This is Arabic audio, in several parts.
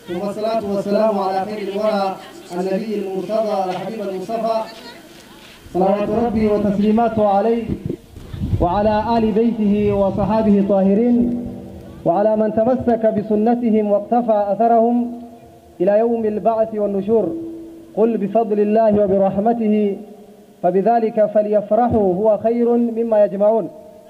ثم الصلاة والسلام على خير الورى النبي المرتضى الحبيب المصطفى صلوات ربي وتسليماته عليه وعلى آل بيته وصحابه الطاهرين وعلى من تمسك بسنتهم واقتفى أثرهم إلى يوم البعث والنشور. قل بفضل الله وبرحمته فبذلك فليفرحوا هو خير مما يجمعون.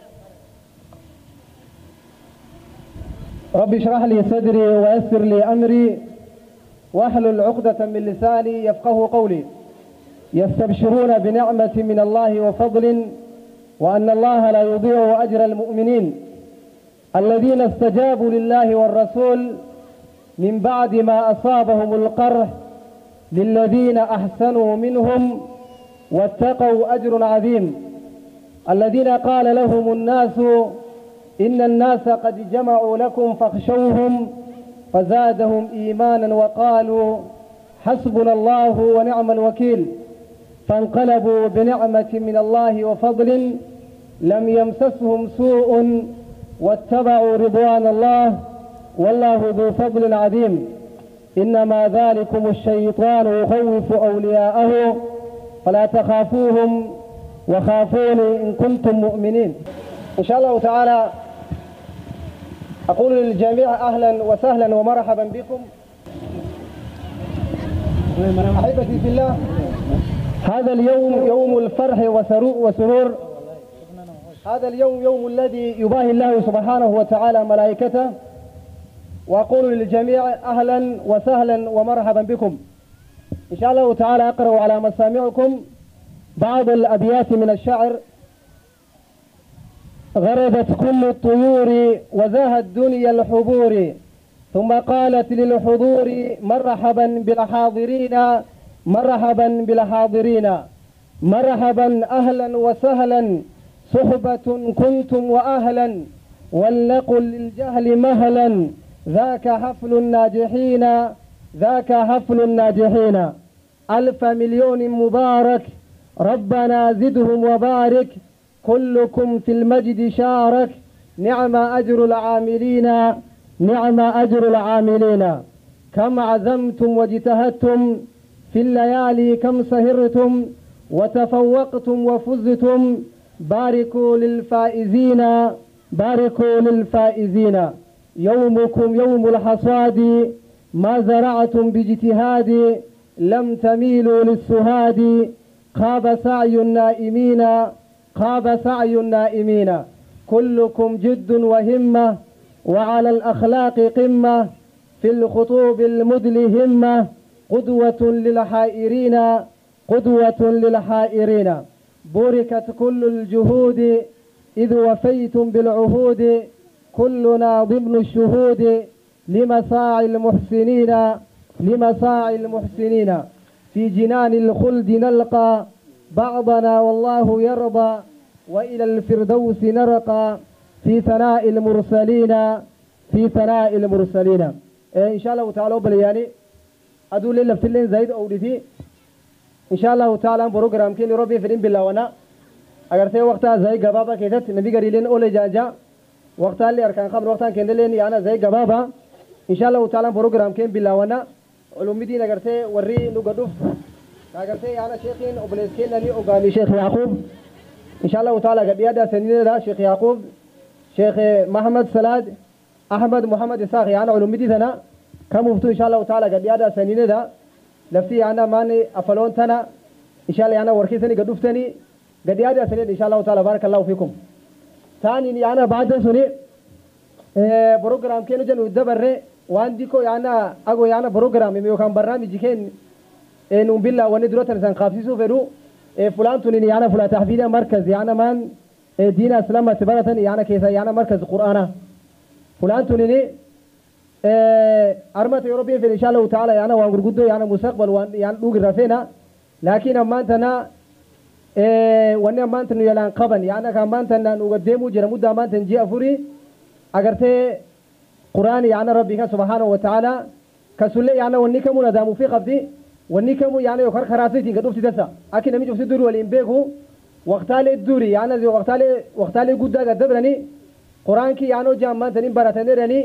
رب اشرح لي صدري ويسر لي أمري واحلل عقدة من لساني يفقه قولي. يستبشرون بنعمة من الله وفضل وأن الله لا يضيع أجر المؤمنين الذين استجابوا لله والرسول من بعد ما أصابهم القرح للذين أحسنوا منهم واتقوا أجر عظيم. الذين قال لهم الناس إن الناس قد جمعوا لكم فاخشوهم فزادهم إيمانا وقالوا حسبنا الله ونعم الوكيل فانقلبوا بنعمة من الله وفضل لم يمسسهم سوء واتبعوا رضوان الله والله ذو فضل عظيم. إنما ذلكم الشيطان يخوف أولياءه فلا تخافوهم وخافوني إن كنتم مؤمنين. إن شاء الله تعالى أقول للجميع أهلا وسهلا ومرحبا بكم أحبتي في الله. هذا اليوم يوم الفرح وسرور. هذا اليوم يوم الذي يباهي الله سبحانه وتعالى ملائكته. وأقول للجميع أهلا وسهلا ومرحبا بكم. إن شاء الله تعالى أقرأ على مسامعكم بعض الأبيات من الشعر. غربت كل الطيور وزاهت دنيا الحبور ثم قالت للحضور مرحبا بالحاضرين مرحبا بالحاضرين مرحبا أهلا وسهلا صحبة كنتم وأهلا ولنقل للجهل مهلا ذاك حفل الناجحين ذاك حفل الناجحين. ألف مليون مبارك ربنا زدهم وبارك كلكم في المجد شارك نعم أجر العاملين نعم أجر العاملين. كم عزمتم واجتهدتم في الليالي كم سهرتم وتفوقتم وفزتم باركوا للفائزين باركوا للفائزين. يومكم يوم الحصاد ما زرعتم باجتهاد لم تميلوا للسهاد خاب سعي النائمين خاب سعي النائمين. كلكم جد وهمة وعلى الأخلاق قمة في الخطوب المدل همة قدوة للحائرين قدوة للحائرين. بوركت كل الجهود إذ وفيتم بالعهود كلنا ضمن الشهود لمساعي المحسنين لمساعي المحسنين. في جنان الخلد نلقى بعضنا والله يرضى وإلى الفردوس نرقى في ثناء المرسلين في ثناء المرسلين. إن شاء الله تعالى بلياني أدول لله في اللين زايد أولدي إن شاء الله تعالى بروجرام كين ربي في بالله وانا أجر ثي وقتها زي جبابة كذا النبي قريلين أول جاجا وقتها اللي أركان خمر وقتها كين لين يعني زي جبابة إن شاء الله تعالى بروجرام كين بالله وانا علومدين أجر ثي وري نقدوف أجر ثي أنا شيخين وبلسكين اللي أقامي شيخ يعقوب إن شاء الله تعالى قد يدا سنين ذا شيخ يعقوب شيخ محمد سلاد أحمد محمد إسحاق يعني علومدي ثنا كم وفتو إن شاء الله تعالى قد يدا سنين ذا لفتي أنا ماني أفلون ثنا إن شاء الله أنا وركيسني قدوفتني قد يدا سنين إن شاء الله تعالى بارك الله فيكم. ثاني أنا بعد سني بروجرام كانوا جنوا الدبر وعندكوا يعني أقول يعني بروجرام يمكن برنامج كان إنه بالله وندرت إنسان خافيسو فرو فلان توني يعني فلان تحفيد مركز يعني من دين الإسلام تبارة يعني كيسا يعني مركز القرآن فلان توني أرمت يوروبيين في إن شاء الله تعالى يعني وانقرقدو يعني مستقبل يعني لوج رفينا لكن أما أنتنا وأن أما أنتنا يلان قبل يعني كما أنتنا نقدمه جرمود أما أنتنا جي أفوري أجرت قرآن يعني ربك سبحانه وتعالى كسلة يعني ونكمل ندامو في قبضي ونكمل يعني يخر خراسيتي قدوفتي تسا أكيد نمي جوف سدور والإنبيكو وقتالي الدوري يعني وقتالي قدّا قدبرني قرآن كي يعني جام أنتنا براتني رني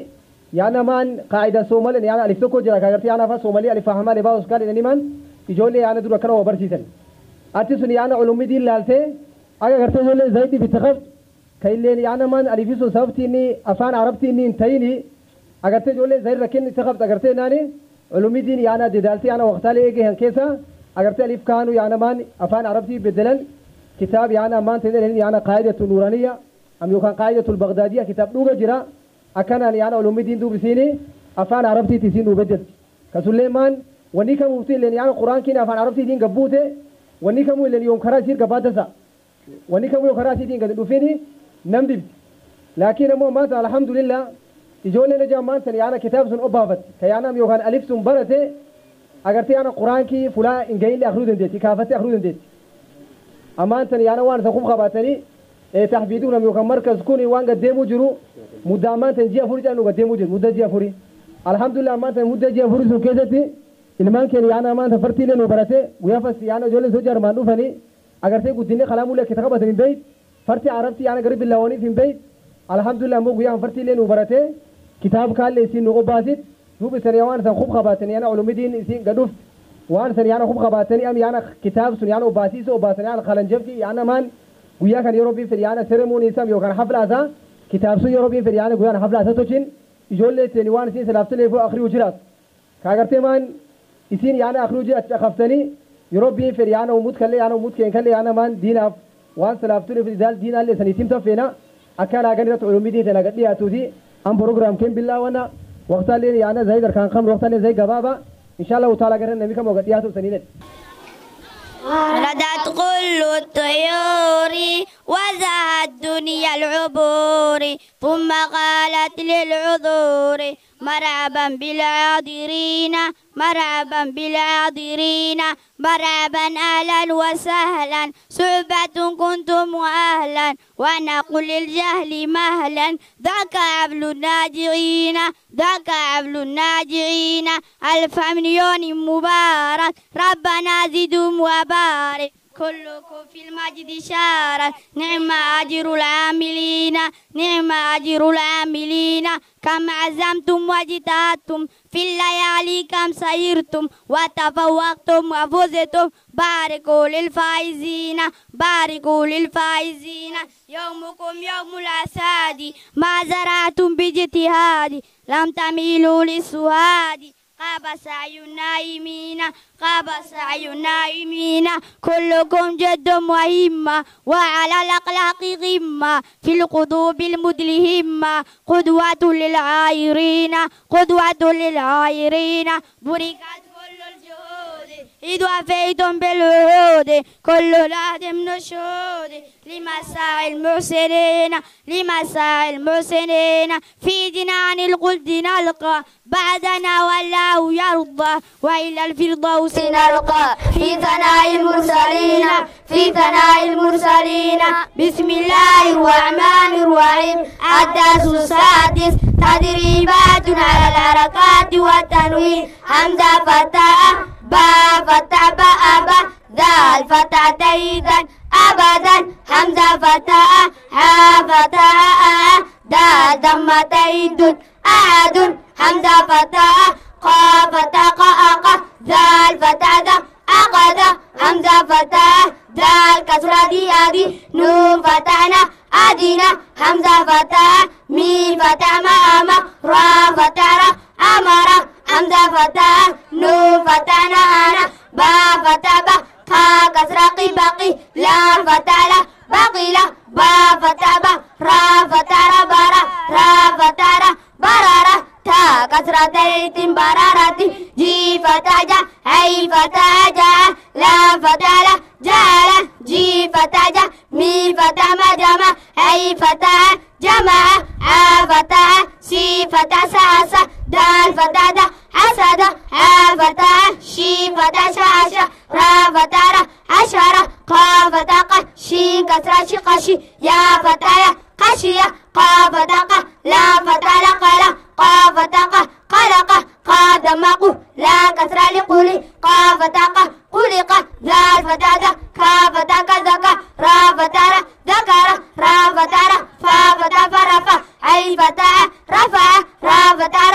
يعني مان قاعدة سومالي يعني ألف تكو جرا كاغرتي أنا فا سومالي ألف فهما لبا وسكال إني من يجولي يعني دورا كنا وبرسيسن أتسوني يعني علومي دين لالته أجا غرتي جولي زايدي بتخف كيلين يعني مان ألف سو سبتيني أفان عربتيني انتيني أغرتي جولي زايد ركني تخف أغرتي ناني علومي دين يعني ددالتي أنا وقتالي إيجي هنكيسا أغرتي ألف كانوا يعني مان أفان عربتي بدلن كتاب يعني مان تدلن يعني قاعدة نورانية أم يكون قاعدة البغدادية كتاب لغة جرا أكان يعني علومي دين دوب سيني أفان عربتي تسين وبدل كسليمان ونيكا مفتي لأن يعني القرآن كنا أفان عربتي دين قبوته ونيكا مو لأن يوم خراج يصير قبادسا ونيكا مو خراج دين قد دوفيني نمدب لكن مو مات الحمد لله يجون لنا جامان سن يعني كتاب سن أبافت كيانا يوكان ألف سن برته أجرتي أنا القرآن كي فلا إن جاي لي أخرج ديتي كافته أخرج ديتي أمان سن يعني وان سخوف خباتني تحبيدون أم يوكان مركز كوني وان قدموا جرو مدامات تنجيا فوري جانو قدموا جرو مدة جيا فوري الحمد لله أمان سن مدة جيا فوري سن كذا إنما كان يعني أمان سفرتي لنا برته ويافس يعني جول زوجار مانو فني أجرتي قدني خلامو لك كتابة من بيت فرتي عرفتي يعني قريب اللواني في بيت الحمد لله مو وياه فرتي لنا برته كتاب قال لي سين نقباسيت هو بسريان سن خوب خباتني أنا علوم الدين سين قدوف وان سريان خوب خباتني أم يعني كتاب سريان وباسيس وباسني يعني خلنجفتي يعني مان وياه كان يوروبي في يعني سيرموني سام يوكان حفلة ذا كتاب سو يوروبي في يعني وياه حفلة ذا توشين يقول لي سنوان سين سلافت لي فوق آخر وجرات كأجرتي مان يسين يعني آخر وجرات خفتني يوروبي في يعني وموت كله يعني وموت كين كله يعني مان دينا وان سلافت لي في ذال دينا اللي سنيتيم تفينا أكان أجنرت علوم الدين تلاقت لي أتودي أم بروجرام كم بالله وانا وقت اللي يعني زي كان خم وقت اللي زي جبابة إن شاء الله تعالى قرن نبي كم وقت ياتو سنين ردت كل الطيور وزهت دنيا العبور ثم قالت للعذور مرحبا بالعاذرين مرحبا بالعاذرين مرحبا أهلا وسهلا صحبة كنتم أهلا ونقول للجهل مهلا ذاك عبل الناجعين ذاك عبل الناجعين ألف مليون مبارك ربنا زدهم وبارك كلكم في المجد شارك نعم أجر العاملين نعم أجر العاملين كم عزمتم واجتهدتم في الليالي كم سيرتم وتفوقتم وفزتم باركوا للفائزين باركوا للفائزين يومكم يوم الأساد ما زرعتم باجتهاد لم تميلوا للسهاد غاب سعي النائمين غاب سعي النائمين كلكم جد وهمة وعلى الأخلاق غمة في القلوب المدلهمة قدوة للعايرين قدوة للعايرين بركت كل الجهود إذ وفيتم بالوعود كل لحظة من الشهود لمساء المحسنين لمساء المحسنين في جنان الخلد نلقى بعدنا والله يرضى وإلى الفردوس نلقى في ثناء المرسلين في ثناء المرسلين بسم الله الرحمن الرحيم الدرس السادس تدريبات على الحركات والتنوين همزة فتاة با فتح بأبا ذال فتح تيدا أبدا همزة فتاة ها فتاة دال ضم تيد أحد همزة فتاة قا فتاة قا ذال فتاة أقد همزة فتاة دال كسرة دي أدي نون فتحنا أدينا همزة فتاة ميم فتح ما را فتح أمر همزة فتاة نون فتحنا أنا با فتح با خا كسرة باقي لا فتح لا باقي لا با فتح با را فتح برا را فتح برارة تا كسرة تيتم برارتي جي فتح جا هي فتح جا لا فتح لا جالا جي فتح جا مي فتح ما جمع هي فتح جمع ع فتح سي فتح ساسا دال فتح دا حسد ع فتح شي فتح شاشة را فتح را عشرة قا فتح ق شي كسرة شي قشي يا فتح يا قشية قا فتح ق لا فتح لا قلا قا فتح ق قلق قا دمق لا كسرة لقولي قا فتح ق قلق ذال فتح دا كا فتح كذكا را فتح را ذكر را فتح را فا فتح فرفع أي فتح رفع را فتح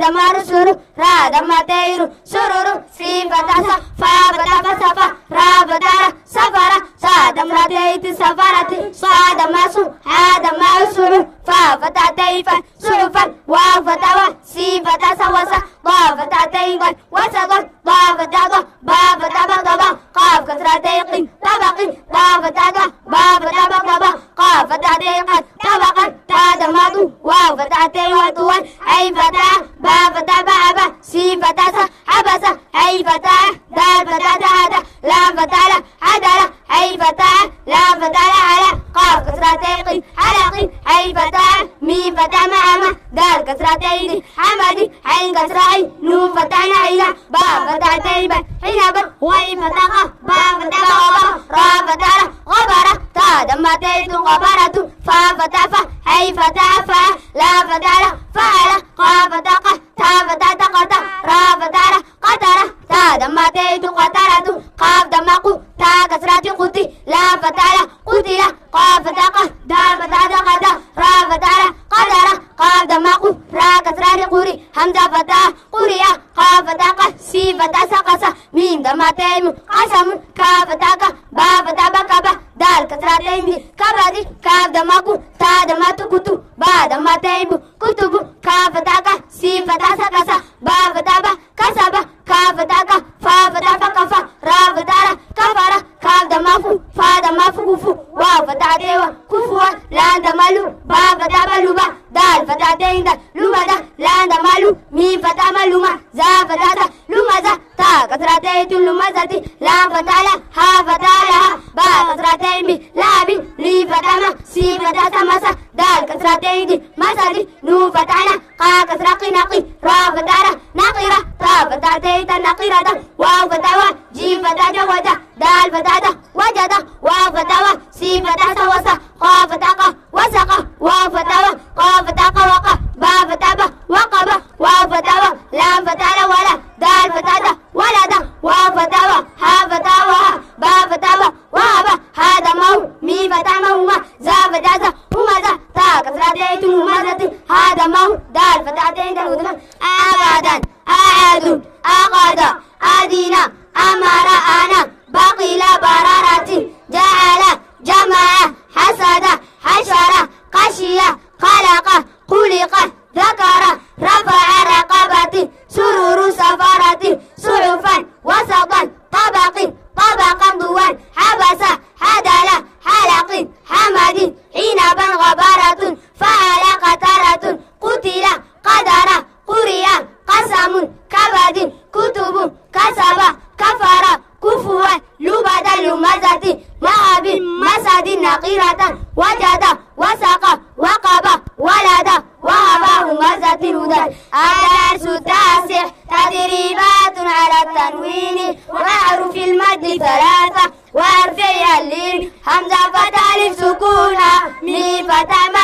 maru suru rada mateiru sururu sifatasa fabata fasafa rabadara safara sada mrateitu safarati sada masu hada mausuru fabata teifa surufan wafatawa sifatasa wasa ضافتا تيغن وسغن ضافتا بابتا بغضبا قاف كسرة تيقن طبق ضافتا بابتا بغضبا قافتا تيقن طبقا تادا مادو وافتا تيوتوان عيفتا بابتا بابا سيفتا حبسا عيفتا دالفتا تادا لافتا عدلا عيفتا لافتا على قاف كسرة تيقن حلقي عيفتا ميفتا معما دال كسرة تيقن حمدي عين كسرة نون فتحنا إلى با فتح تيبا حينبا وإن فتحا با فتح غبا را فتح غبرة تا دم تيت غبرة فا فتح فا حي فتح فا لا فتح فعل قا فتح تا فتح تقطع را فتح قطرة تا دم تيت قطرة قاف دمقو تا كسرة قتي لا فتح قتل قا فتح دا فتح تقطع را فتح قدرة قاف دمقو را كسرة قري همزة فتح قرية قاف فتح سي فتح سقسة ميم دمتين قسم كاف فتح با فتح بكبة دال كسرتين كبدي كاف دمكو تا دمتكتو با دمتين كتب كاف فتح سي فتح سقسة با فتح كسبة كاف فتح فا فتح فكفة را فتح كفرة كاف دمفو فا دمفو كفو واو فتح ديوة كفوا لا دملو با فتح بلوبا دال فتح دين لوبا لا دملو ميم فتح ملوما زا فتح لومزا تا كسرتين لومزتي لا فتح لا ها فتح لها با كسرتين لابي لي فتح ما سي فتح سمسا دال كسرتين مسدي نو فتح لا قا كسرة نقي را فتح نقيرة تا فتح تيتا نقيرة واو فتح جي فتح جوجا دال فتح وجد واو فتح سي فتح سوسا قا فتح وسق واو فتح قا فتح وقا با فتح وقب واو فتح لا فتح ولا دال فتح ولد واو فتح ها فتح وها با فتح وهب هذا مو مي فتح موما زا فتح همزة تا كسرتين همزة هذا مو دال فتحتين الهدم أبدا أعد أغدا أدينا أمر أنا بقيل برارة جعل جمع حسد حشر قشية خلق خلق ذكر رفع رقبة سرور سفرة صحفا وسطا طبق طبقا ضوان حبس حدل حلق حمد حينبا غبرة فعل قترة قتل قدر قرئ قسم كبد كتب كسب كفر كفوا لبد لمزة مهب مسد نقيرة وجد وسق وقب ولد وهب همزة هدى الدرس التاسع تدريبات على التنوين وأحرف المد ثلاثة وارفع اللين همزة فتح ألف سكونة ميم فتح ما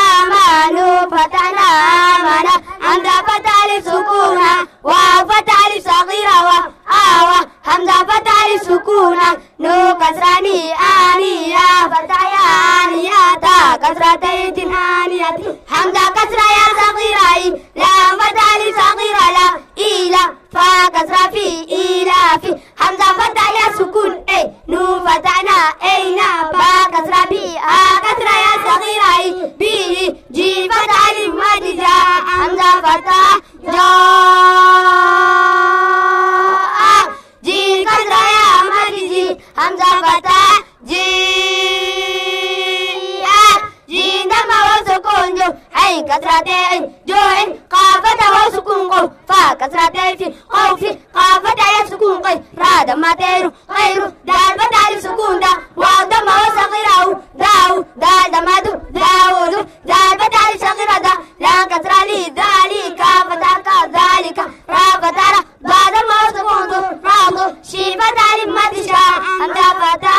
آمنوا فتحنا آمنا همزة فتح ألف سكونة واو فتح ألف صغيرة وآوى همزة فتح ألف سكونة نو كسراني آنية فتح يا آنية تا كسرتين آنية همزة كسرة يا صغيرة لا فتح ألف صغيرة لا إلى فا كسرة في إلى في همزة فتح يا سكون أي نو فتحنا أينا با كسرة بي كسرة يا صغيرة بي جي فتح ألف مد جاء همزة فتح جاء جي كسرة يا مد جي همزة فتح جي جي دم وسكون جو عين كسرتين جوين قافة وسكون قو فا كسرتين في قوف قافة يا سكون قي را دم تيرو غيرو دال فتح سكون دا واو دم وصغيرة داو دال دم دو داود دال فتح صغيرة دا لا كسرة لي ذلك فتح ذلك را فتح بعد ما سكون دو راضو شي فتح لمد شاء همزة فتح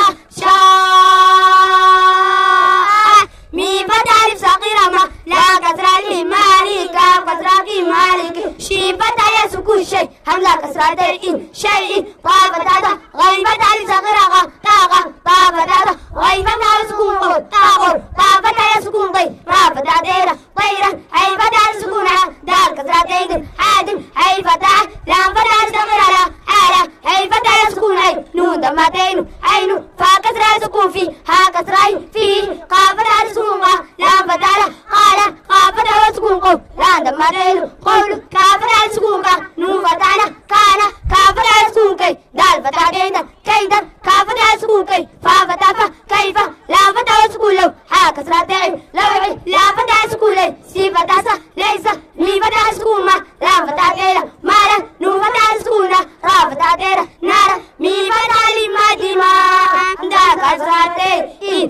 شاء مي فتح صغيرة ما لا كسرة لي مالك كسرة في مالك شي فتح يا سكون شيء همزة كسرتين شيء طا فتح غير فتح صغيرة طاقة طا فتح غير فتح سكون طاقة طا فتح يا سكون طي را فتح ديرة طيرة أي فتح سكون دال كسرتين حاجة كسرتين لوحي لا فتح سكولي سي فتح صح ليس لي فتح سكومة لا فتح تيرا مالا نو فتح سكونة را فتح تيرا نارا مي فتح لي مادي ما دا كسرتين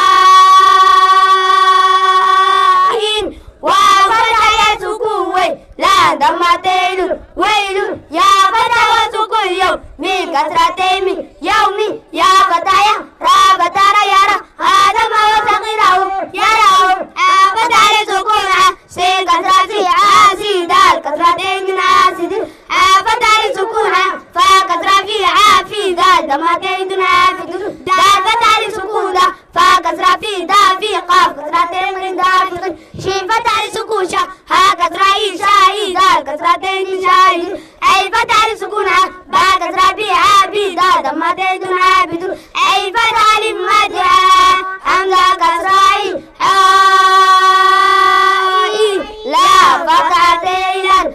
ماهين وفتح سكوي لا دمتين ويل يا فتح سكوي يوم مي كسرتين يومي يا فتح را فتح يارا آدم وصغيره يراه فتح سكونها سي كسرتي عاسي دال كسرتين عاسي فتح سكونها فكسر في عافي دال دمتين عافي دال فتح سكونها فكسر في دافي قاف كسرتين من دافي شي فتح سكونها هكسر شاهي دال كسرتين شاهي أي فتح سكونها باكسر في عافي دال دمتين عافي أي فتح لمدها حمزة كسرائي حائي لا فتحتين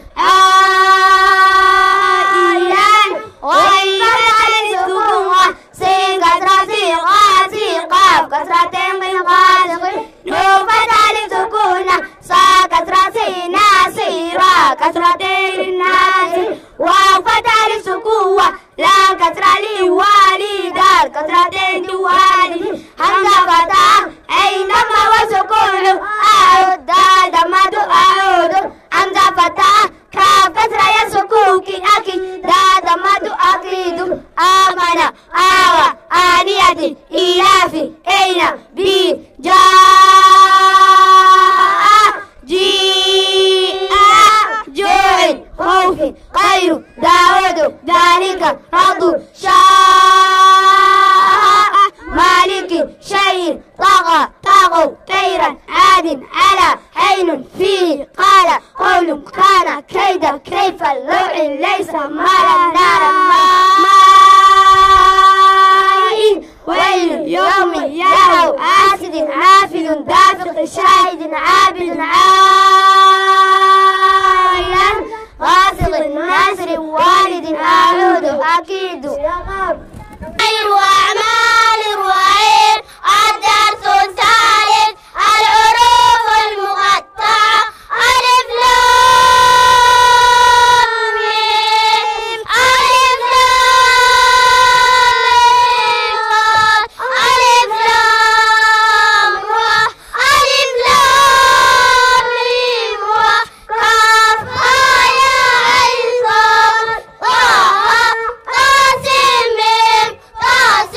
حائيان غير فتح للسكون سين كسرة سين قاسي قاف كسرتين من قاسي نو فتح للسكون صا كسرة سين ناسي را كسرتين ناسي واو فتح للسكون لا كسرة لي والي دال كسرتين والي حمزة فتح أينما وسكون أعود دال دمد أعود حمزة فتح كاف كسرة يسكوكي أكيد دال دمد أكيد آمن آوى آنية إلافي أين بي جاء جيء جوع خوف خير داود ذلك رضو شاء مالك شيء طغى طغوا طيرا عاد على عين فيه قال قول كان كيد كيف اللوع ليس مالا نارا ماء ويل يوم يروا آسد عافل دافق شاهد عابد عائلا غاسق ناصر والد أعود أكيد أعمال الرعيل الدرس الثالث الحروف المقطعة ألف لام ميم ألف لام ألف لام را ألف لام ميم را كاف يا عين صاد طه طاسم ميم طاسم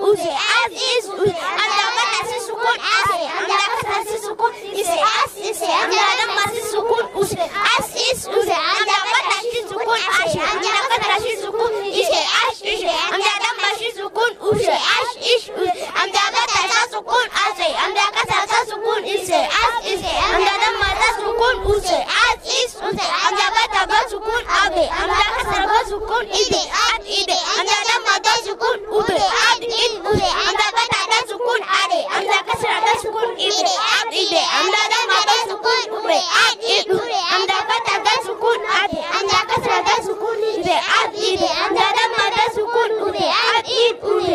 use as is use hamza fatha si sukun ase hamza kasra si sukun ise as ise hamza dhamma si sukun use as is use hamza fatha si sukun ashe hamza kasra si sukun ise as ise hamza dhamma si sukun use as is use hamza fatha si sukun ase hamza kasra si sukun ise as ise hamza dhamma si sukun use as is use hamza fatha si sukun abe hamza kasra si sukun ide at ide hamza dhamma si sukun ube ad in ube hamza fatha si sukun ade hamza kasra si sukun ide ad ide hamza dhamma si sukun ube ad in ube hamza fatha si sukun ade hamza kasra si sukun ide ad ide hamza dhamma si sukun ube ad in ube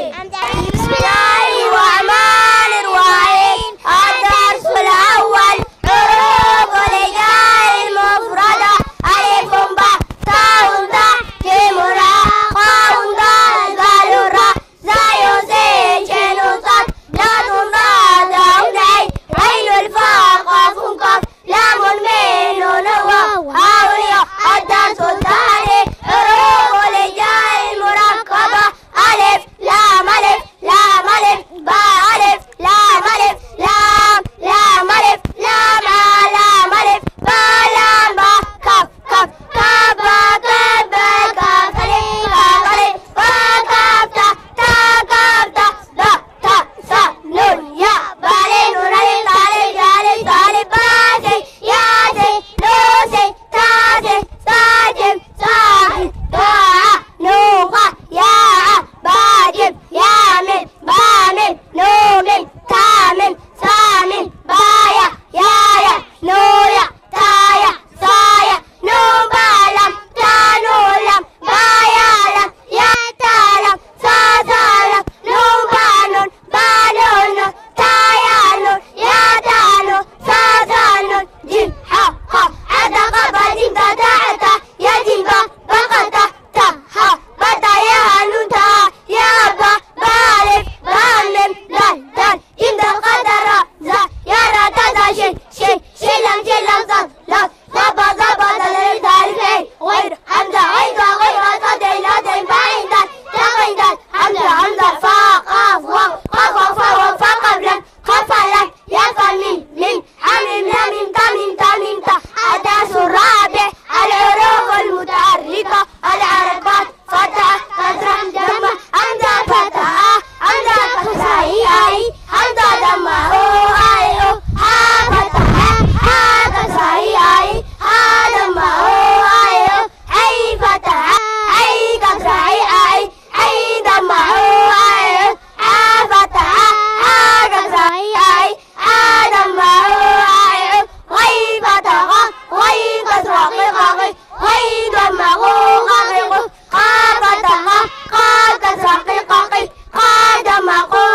Bismillahirrahmanirrahim. الدرس الأول حروف الهجاء المفردة ألف باء تاء ثاء جيم راء خاء دال ذال راء زاي زين شين صاد دال ضاد عين عين الفاء قاف قاف لام ميم نون واو هاء ياء. الدرس الثاني حروف الهجاء المركبة ألف لام ألف لام ألف باء ألف لام ألف لام لام ألف لام لام ألف باء لام باء كاف كاف كاف باء كاف باء كاف ألف كاف ألف باء كاف تاء تاء كاف تاء باء تاء ثاء نون ياء باء نون ألف ألف ألف ألف باء زين يا زين نو زين تاء زين تاء جيم صاحب باء نون قاف ياء باء جيم يا ميم باء ميم نو ميم تاء ميم ثاء ميم باء يا يا نو يا تاء يا ثاء يا نو باء لام تاء نو لام باء يا لام يا تاء لام ثاء ثاء لام نو باء نون باء نون نون تاء يا نون يا تاء نون ثاء ثاء نون جيم حاء حاء عدا قبا جيم تا تاء تاء يا جيم باء بقى تاء تاء حاء بتا يا نون تاء يا باء باء ألف باء ميم دال دال جيم دال قدر زا يا را تا تا شين شين شين لام صاد لام زبا زبا دال دال فين غير حمزة غير غير صاد لا دين باين دال تغين دال حمزة حمزة فاء قاف واو قاف فاء فاء قبلا قاف لام يا فميم ميم حميم لام ميم تا ميم تا ميم تا. الدرس الرابع الحروف المتحركة الحركات فتحة كسرة ضمة همزة فتحة همزة كسرة أي همزة ضمة أي ها فتحة ها كسرة أي ها ضمة أي أي فتحة أي كسرة أي أي ضمة أي ها فتحة ها كسرة أي ها ضمة أي غي فتحة غي كسرة غي غي ضمة غي قا فتحة قا كسرة قا ضمة قا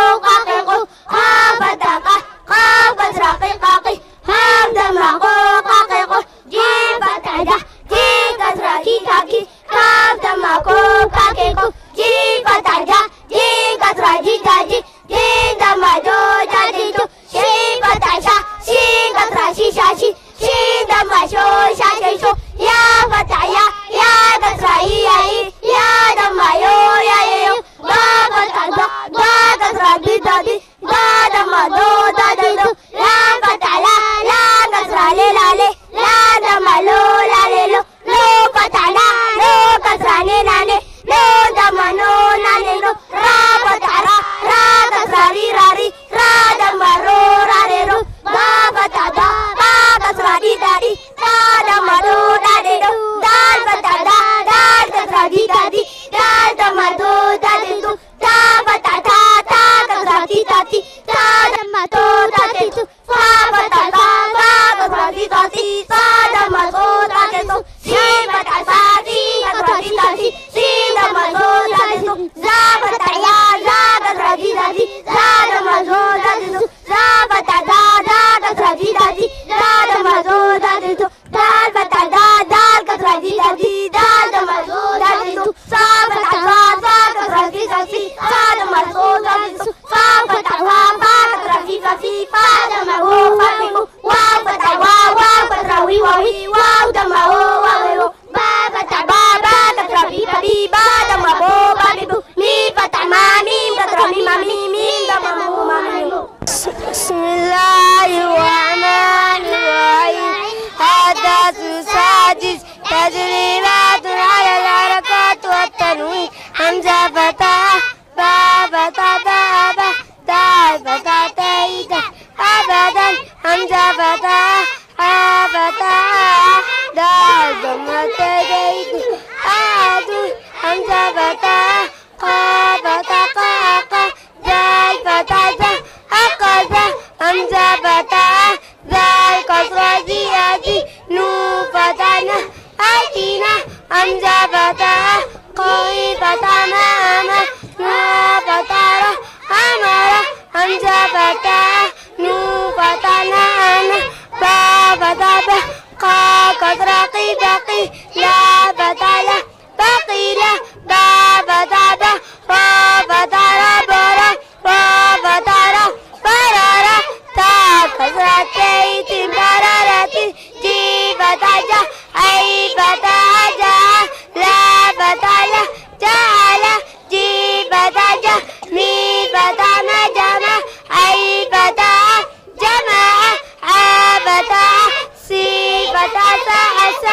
فتحة قا كسرة قا ها ضمة قا جي فتحة جي كسرة كي كاف ضمة قا جي فتحة جي كسرة جي ضمة جو شي فتحة شي كسرة شي ضمة شو يا فتحة يا كسرة يا ضمة يو با فتحة با كسرة دي با ضمة دو لا فتحة لا كسرة لا ضمة لو لو فتحة لو كسرة لو ضمة نو را فتحة را كسرة ري را ضمة رو با فتحة با كسرة دي دا ضمة دو دال فتحة دال كسرة دي دال ضمة دو تا فتحة تا كسرة دي تا ضمة دو فا فتحة فا كسرة دي فا ضمة دو سي فتحة فا سي كسرة دي سي ضمة دو زا فتحة يا زا كسرة دي زا ضمة دو زا فتحة دا كسرة دي زا ضمة دو دال فتحة دال كسرة دي دال ضمة دو صا فتحة فا كسرة دي صا ضمة دو فا فتحة فا كسرة دي فا ضمة واو فتحة واو كسرة وي واو ضمة واو با فتحة با كسرة بي با ضمة بو مي فتحة ما ميم كسرة مي تدريبات على الحركات والتنوين همزة فتاة با فتاة بابا تا فتاة تايدا أبدا همزة فتاة ها فتاة دال ضمة تايد أدو همزة فتاة قا فتاة قاقا دال فتاة أقزا همزة فتاة ذال كسرة زيادي نو فتانا أتينا همزة فتاة قوي فتاة ماما نا فتاة أمارة همزة فتاة نو فتانا أنا با فتاة قا كسرة قي لا فتاة بقيلة با فتاة را فتاة برا را فتاة برارة تا كسرة تيتي برارة جي فتاة أي فتاة لا فتاة جعل جي فتاة مي فتاة جمع أي فتاة جمع ع فتاة سي فتاة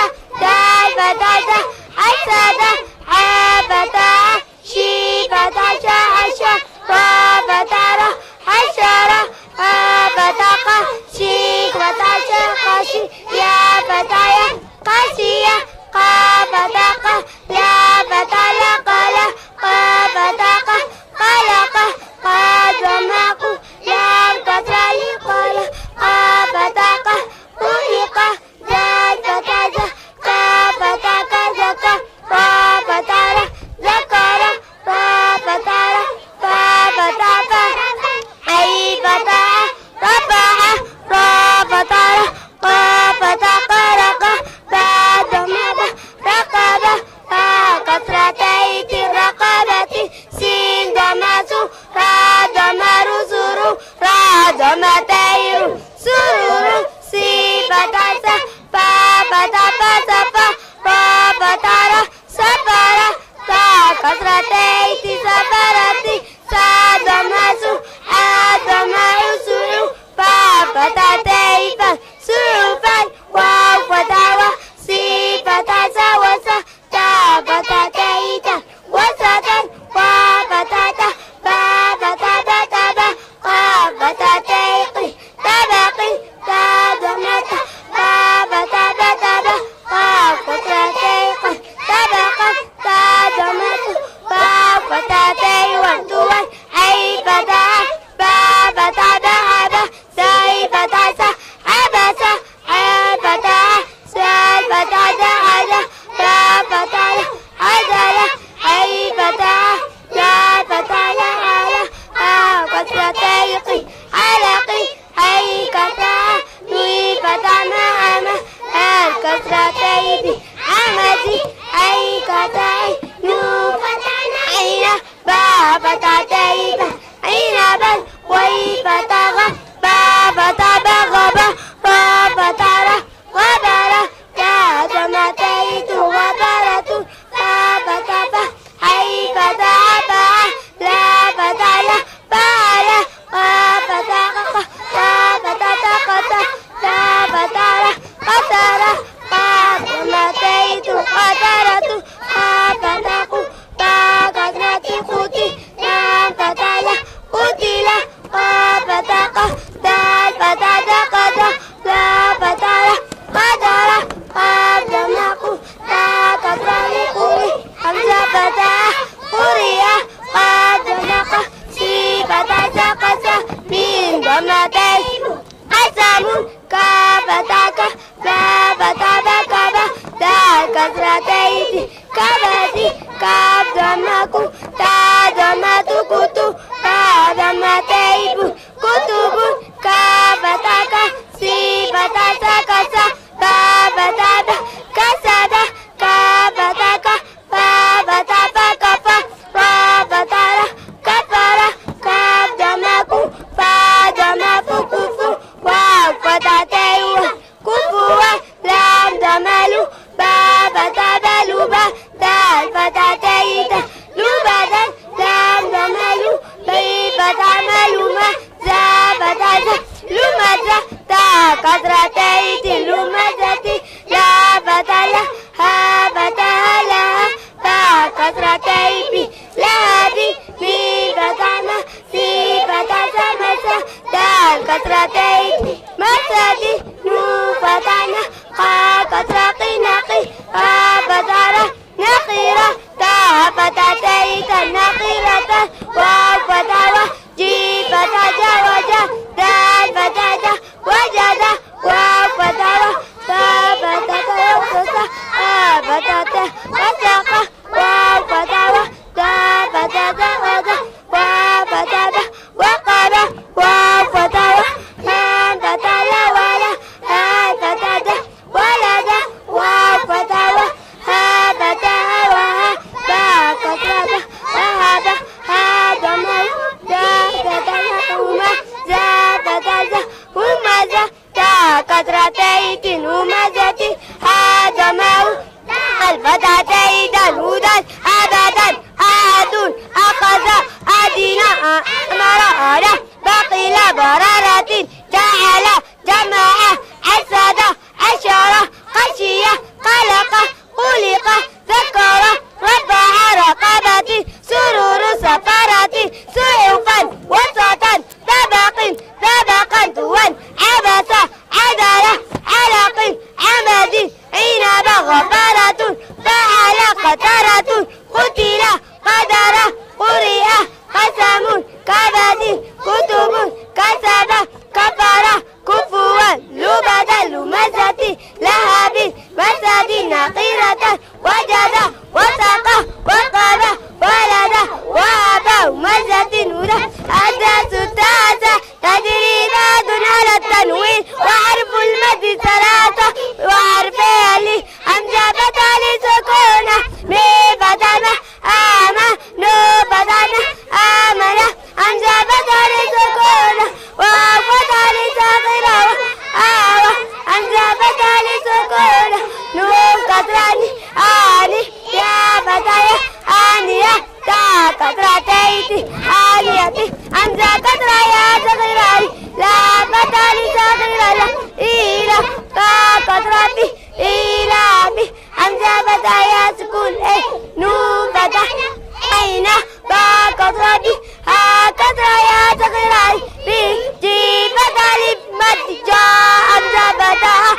مرارة بقيل برارة جعل جمع عسد عشرة خشية قلق خلق ذكر ربع رقبة سرور سفرة سيوفا وسطا طبقا دوان عبس عدل علق عمد عنب غفرة فعل قترة قتل قدر قرئ قسم كبد كتب كسب كفر كفوا لبد لمزة لهب مسد نقيرة وجد وسق وقب ولد وهب مزة هدى أدى ستاسة تجري ناد على التنوين وحرف المد ثلاثة وحرف اللي أنجبت لسكونة مفتنة آمة نفتنة آمنة أنجبت لسكونة وأفت لسكرة آوة أنجبت لسكونة نفتني آني يا فتايا آنية تا كترتيتي آنيتي أنجبت يا تغيري لا فتالي تغيري إلى تا كترتي إلى بي أنجبت يا سكون إيه نوبتا أين تا كترتي هكذا يا تغيري بي جيبت لي مد جاء أنجبتها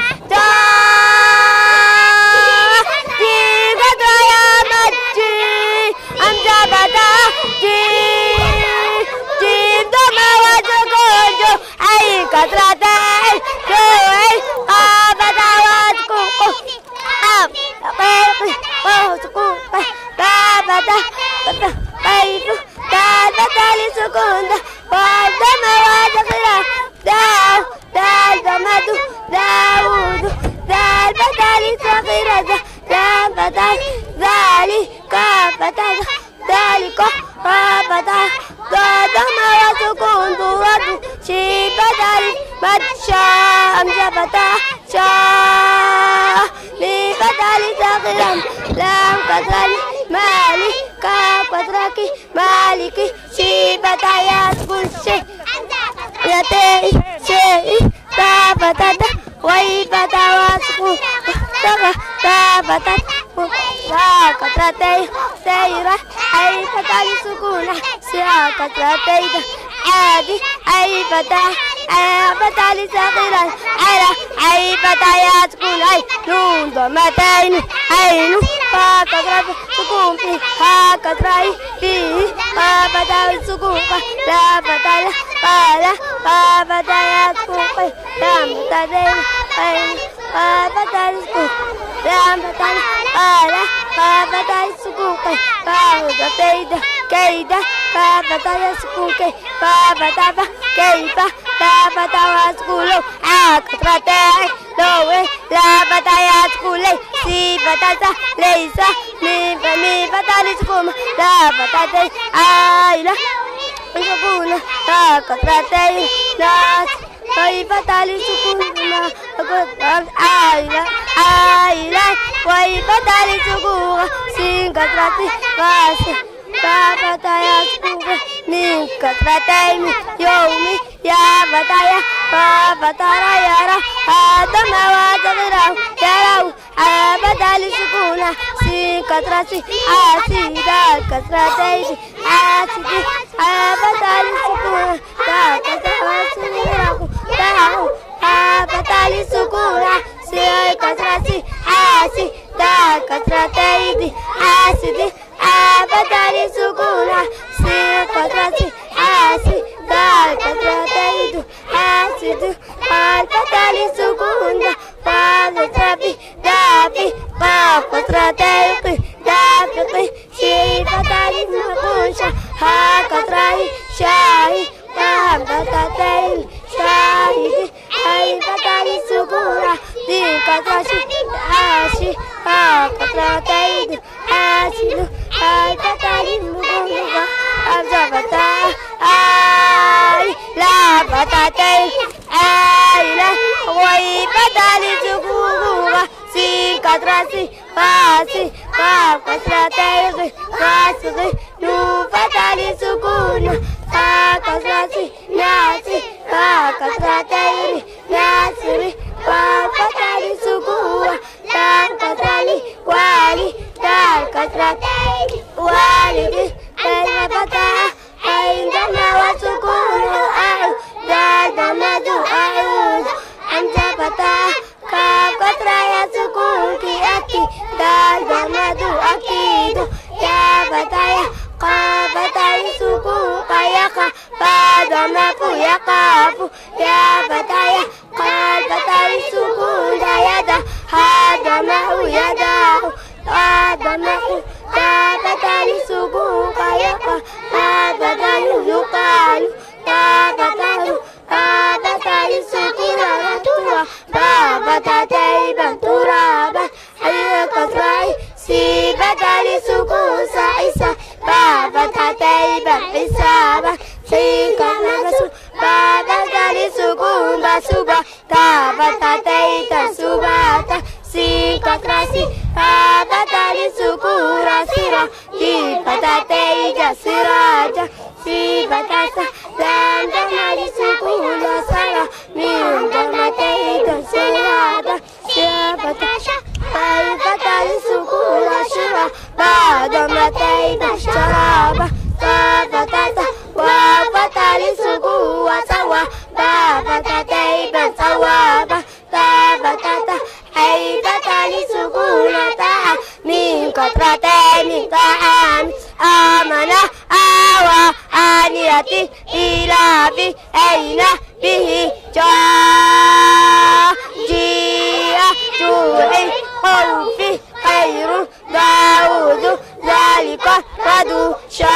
كثرتين جوعي قابت عواتكم قيقي وسكون بابته قيف دادت لسكون والدم وادخلا داو دالدمد داود دالبتالي صغيرة دالبتالي ذالي كافتة ذلك رابطة دادم وسكون دورد شيبتالي مدشا أمجبتا شا لفتالي صغيرا لام كترالي مالي كافتراكي مالكي شيبتا يسكن شي يتي شيء تابتت ويبتا وسكون تابتت لا كترتي سيرة أي فتالي سكونة سيرة كترتي عادي أي فتالي صغيرة على أي فتايا سكون أي نون ضمتين عين فكترت سكون فيه هكتري فيه فتالي سكون لا فتالي قال فتايا سكون فيه لام فتالي عين فتالي سكون لام فتالي قال فتالي سكون فيه كيدا كيدا فتالي سكون كي فتابا كيف فتاوى سكولو كترتين لوي لا فتايا سكولي سي فتاسا ليس مي فتالي سكوم لا فتاتي آيلا سكونا لا كترتين ناس وي فتالي سكونا آيلا وي فتالي سكونا سين كترتي غاسي فتايا سكونا من كترتين يومي يا فتايا فترى يرى هذا ما وزغره يروا فتالي سكونة سين كترتي عاسيدا كترتين عاسيدي فتالي سكونة دا كترتي يروا داو فتالي سكونة سين كترتي عاسيدا كترتين عاسيدي فتالي سكونة سين كترتي عاسيدا كترتين عاسيدي فتالي سكونة فالتربي دافي كترتين دافقي شي فتالي مكوشة هكتري شاي فتاتين شاهدي أي فتالي سكونة دي كترشي عاشي كترتين عاشي أي فتالي مكوشة أبزبتا أي لا فتاتين أي لا وي فتالي سكونة سين كترسي فاسي كترتين فاسي نو فتالي سكونة كسرة ناسي كسرتين ناسري وفتح لسكون دال كسرة والي دال كسرتين والدي فتح عندما وسكون أعوذ دال ضمد أعوذ حمزة فتح كاف كسرة يا سكون كي دال ضمد أكيد يا فتح قاف فتح سكون قيقة فضمك يقاف يا فتح قاف فتح سكون يده هضمه يداه هضمه يا فتح سكون قيقة هذا يقال يا فتح سكون رتوة بابا تيبا ترابا حي كسرة سيبة لسكون سعيسة بابا تيبا حسابا سيكا نفسه بابا لسكون بسوبة بابا تيتا سوباتا سيكا كراسي بابا لسكون راسيرا سيبا تيجا سراجا سيبا تاسا لندنا لسكون سارا من دم تيتا سراجا سيبا تاشا بابا لسكون شرا بعد ما تيتا شرابا بابا تاسا وابا لسكون وسوا بابا تيبا سوابا بابا تاتا حيبا لسكون تاعا من كثرتين طعام آمنا آوى آنيتي إلى بي أين به جاء جيء جوعي خوفي خير داود ذلك قد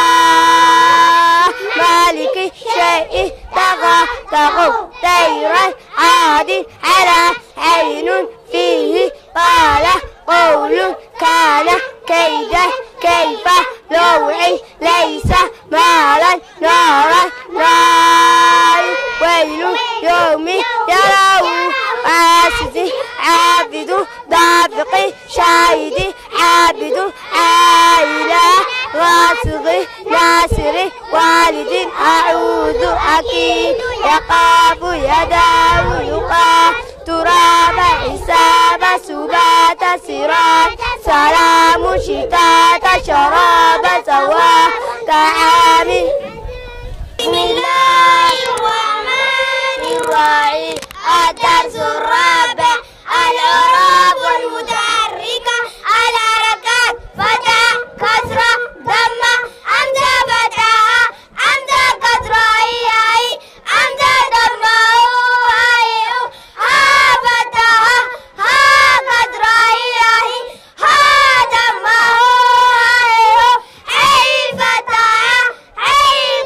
شاء مالك شيء طغى طيرا عاد على عين فيه قال قول كان كيدا كيف لوعي ليس مالا نارا نار ويل يوم يروا عاسد عابد دافق شاهد عابد عائلة غاصب ناصر والد أعوذ أكيد يقاف يداه يقاف تراب حساب سبات سرات سلام شتات شراب سوا تعامل بسم الله الرحمن الرحيم الدرس الرابع الإعراب المتحركة الحركات فتح كسرة ضمة همزة فتحة همزة كسرة هي همزة ضمة هي ها فتحة ها كسرة هي ها ضمة هي فتحة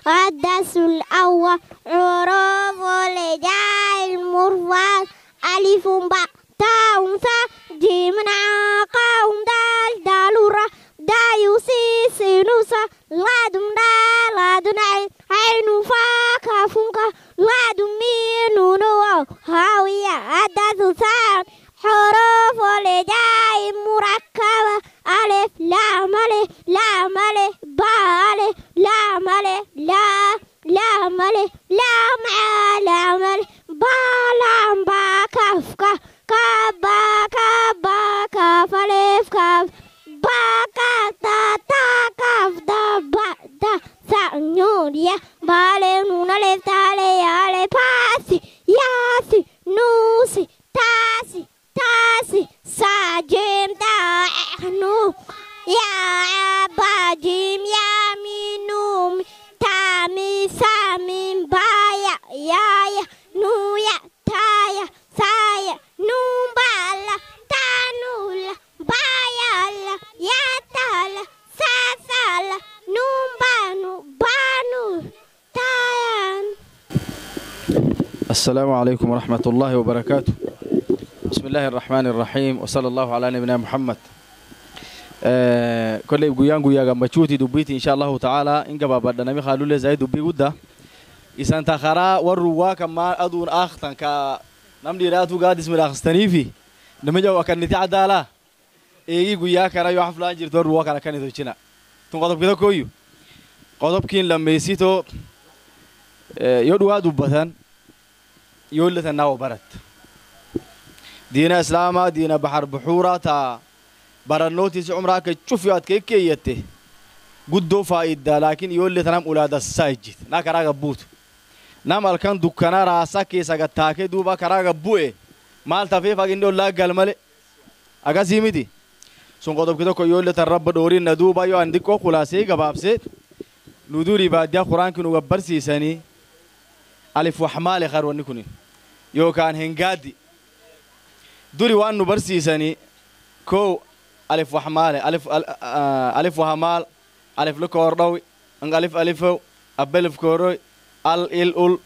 الدرس الأول حروف الهجاء المفرد ألف باء تاء ثاء جيم قاف دال دال راء دال سين سين صاد لام دال لام عين عين فاء كاف كاف لام ميم نون واو هاوية الدرس الثاني حروف الهجاء المركبة ألف لام ألف لام ألف باء ألف لام ألف لام ألف لام لام ألف باء لام باء كاف كاف كاف باء كاف باء كاف ألف كاف باء كاف تا تا كاف دا باء دا ثاء نون يا باء نون ألف تالي ألف باسي ياسي نوسي تاسي تاسي ساجم داحنو يا باجم يا مينوم تامي سامي بايا يا نويا تايا سايا نوم بالا تانولا بايا يا تالا ساسالا نوم بانو بانو تايان. السلام عليكم ورحمة الله وبركاته. بسم الله الرحمن الرحيم وصلى الله على نبينا محمد. كل يقول جنبشوتي دبيتي إن شاء الله تعالى إن جباب بدنا مخالو لي زي دبي وده إذا تخرا والروا كما أدون أختن ك نمدي راتو قاد اسم الأخستني في نمجا وكان نتعدى لا إيجي جويا كرا يوحف لا جرت الروا كلا كان يدوشنا تنقطب كذا كويو قطب كين لما يسيتو يدوا دبتان يولت الناو برد دين إسلام دين بحر بحورة تا برنوتي عمرك تشوفيات كيكيته قدو فايدة لكن يولي تنام أولاد الساجد نا كراغ بوت نام الكان دكانا راساكي ساقتاكي دوبا كراغ بوئي مال تفيفا قندو الله قلمالي أغا زيميدي سن قدب كدو كو يولي ترب دورين ندوبا يو عندكو خلاصي قبابسي ندوري باديا قرآن كنو قبرسي ساني ألف وحمالي خير ونكوني يو كان هنقادي دوري وان نبرسي ساني كو ألف وحمالي ألف وحمال ألف لكوردوي أن ألف ألفو أبلف كوروي ال